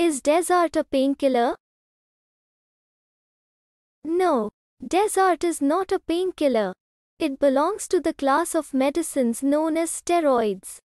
Is Dezart a painkiller? No, Dezart is not a painkiller. It belongs to the class of medicines known as steroids.